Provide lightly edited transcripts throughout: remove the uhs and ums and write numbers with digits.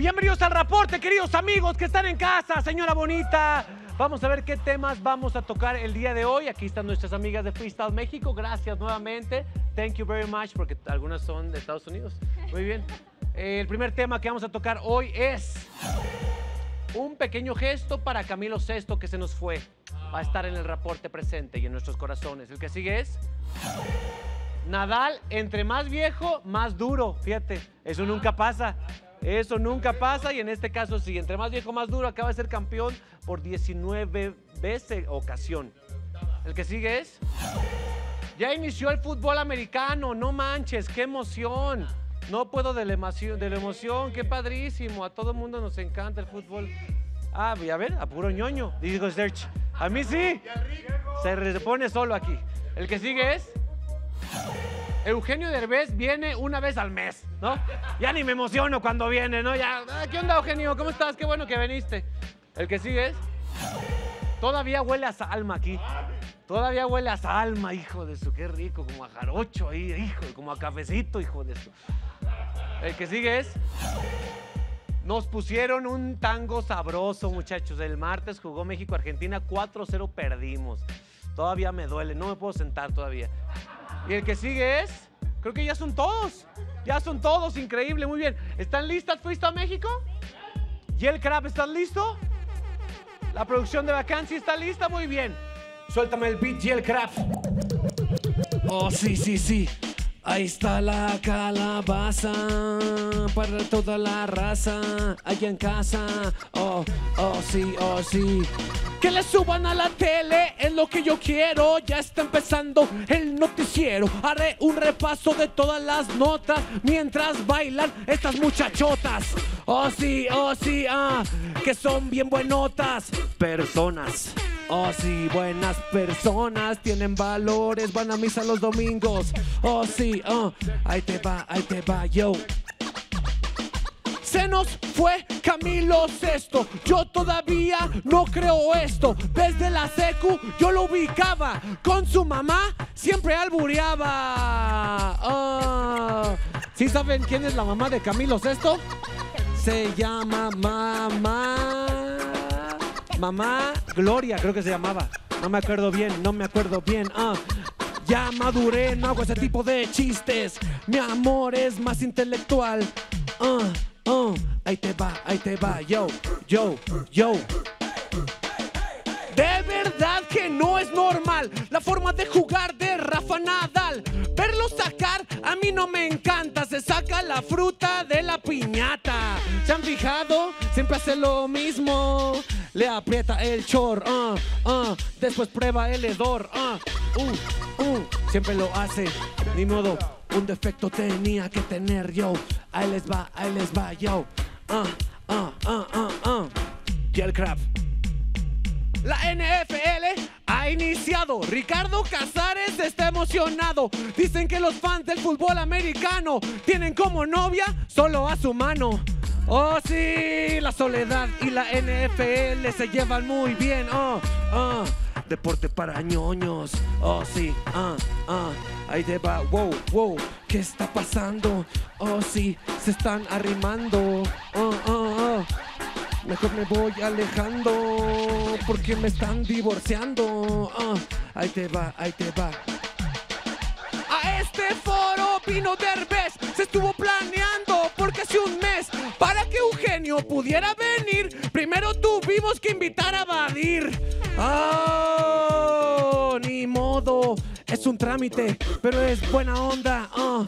Bienvenidos al reporte, queridos amigos que están en casa, señora bonita. Vamos a ver qué temas vamos a tocar el día de hoy. Aquí están nuestras amigas de Freestyle México. Gracias nuevamente. Thank you very much, porque algunas son de Estados Unidos. Muy bien. El primer tema que vamos a tocar hoy es un pequeño gesto para Camilo Sesto que se nos fue. Va a estar en el reporte presente y en nuestros corazones. El que sigue es Nadal, entre más viejo, más duro. Fíjate, eso nunca pasa. Eso nunca pasa y en este caso sí, entre más viejo, más duro, acaba de ser campeón por 19 veces ocasión. El que sigue es, ya inició el fútbol americano, no manches, qué emoción. No puedo de la emoción, qué padrísimo, a todo el mundo nos encanta el fútbol. Ah, voy a ver, a puro ñoño, digo Serge, a mí sí, se repone solo aquí. El que sigue es, Eugenio Derbez viene una vez al mes, ¿no? Ya ni me emociono cuando viene, ¿no? Ya, ¿qué onda, Eugenio? ¿Cómo estás? Qué bueno que viniste. El que sigue es, todavía huele a Salma aquí. Todavía huele a Salma, hijo de su, qué rico, como a jarocho ahí, hijo, como a cafecito, hijo de su. El que sigue es, nos pusieron un tango sabroso, muchachos. El martes jugó México-Argentina, 4-0 perdimos. Todavía me duele, no me puedo sentar todavía. Y el que sigue es, creo que ya son todos, increíble, muy bien. ¿Están listas, Freestyle México? Yel Crab, ¿estás listo? La producción de Vacancy está lista, muy bien. Suéltame el beat, Yel Crab. Oh, sí. Ahí está la calabaza para toda la raza allá en casa. Oh, sí. Que le suban a la tele, es lo que yo quiero. Ya está empezando el noticiero. Haré un repaso de todas las notas mientras bailan estas muchachotas. Oh sí, que son bien buenotas personas. Oh sí, buenas personas, tienen valores, van a misa los domingos. Oh sí, ahí te va, yo. Se nos fue Camilo Sesto, yo todavía no creo esto. Desde la secu yo lo ubicaba, con su mamá siempre albureaba. ¿Sí saben quién es la mamá de Camilo Sesto? Se llama Mamá Gloria, creo que se llamaba. No me acuerdo bien. Ya maduré, no hago ese tipo de chistes. Mi amor es más intelectual. Ahí te va, yo. De verdad que no es normal la forma de jugar de Rafa Nadal. Verlo sacar a mí no me encanta. Se saca la fruta de la piñata. ¿Se han fijado? Siempre hace lo mismo. Le aprieta el chor, después prueba el hedor, siempre lo hace, ni modo, un defecto tenía que tener yo. Ahí les va, yo. Yel Crab. La NFL ha iniciado. Ricardo Casares está emocionado. Dicen que los fans del fútbol americano tienen como novia solo a su mano. Oh sí, la soledad y la NFL se llevan muy bien. Deporte para ñoños. Oh sí, ahí te va, wow, ¿qué está pasando? Oh sí, se están arrimando. Mejor me voy alejando porque me están divorciando. Ahí te va. A este foro vino Derbez, se estuvo planeando por casi un mes para que Eugenio pudiera venir. Primero tuvimos que invitar a Badir. Ni modo, es un trámite, pero es buena onda.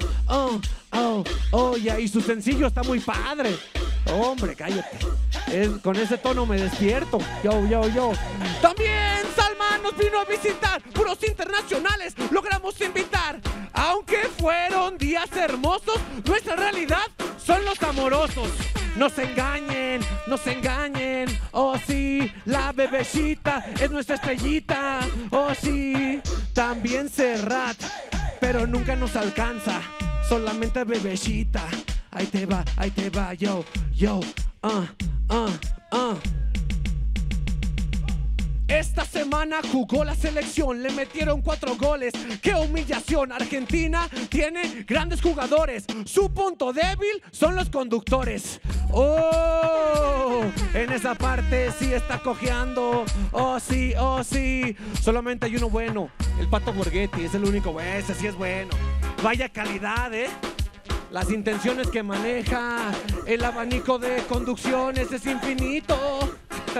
Y su sencillo está muy padre. Hombre, cállate. Con ese tono me despierto. Yo. También Salma nos vino a visitar. Puros internacionales logramos invitar. Aunque fueron días hermosos, nuestra realidad son los amorosos. No se engañen. Oh sí, la bebecita es nuestra estrellita. Oh sí, también Serrat, pero nunca nos alcanza. Solamente bebecita. Ahí te va, yo. Esta semana jugó la selección, le metieron 4 goles. ¡Qué humillación! Argentina tiene grandes jugadores. Su punto débil son los conductores. ¡Oh! En esa parte sí está cojeando. ¡Oh, sí! ¡Oh, sí! Solamente hay uno bueno. El Pato Borghetti es el único. Ese sí es bueno. Vaya calidad, ¿eh? Las intenciones que maneja. El abanico de conducciones es infinito.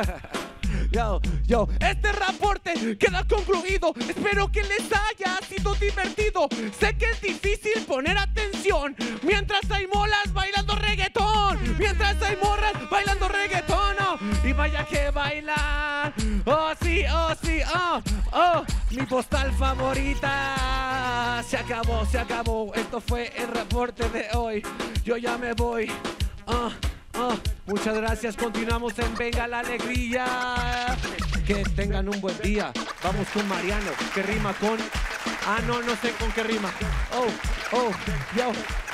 Yo, este reporte queda concluido. Espero que les haya sido divertido. Sé que es difícil poner atención mientras hay molas bailando reggaetón. Mientras hay morras bailando reggaetón. Oh, y vaya que bailan. Oh, sí, oh, sí, oh, oh. Mi postal favorita. Se acabó, se acabó. Esto fue el reporte de hoy. Yo ya me voy. Muchas gracias, continuamos en Venga la Alegría. Que tengan un buen día. Vamos con Mariano, que rima con... no sé con qué rima. Yo.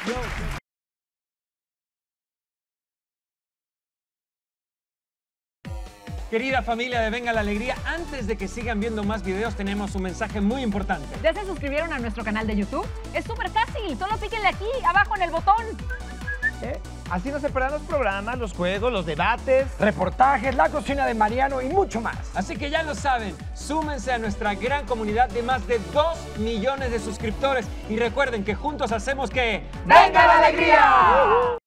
Querida familia de Venga la Alegría, antes de que sigan viendo más videos, tenemos un mensaje muy importante. ¿Ya se suscribieron a nuestro canal de YouTube? Es súper fácil, solo píquenle aquí, abajo en el botón. Así no se perderán los programas, los juegos, los debates, reportajes, la cocina de Mariano y mucho más. Así que ya lo saben, súmense a nuestra gran comunidad de más de 2 millones de suscriptores y recuerden que juntos hacemos que... ¡Venga la Alegría!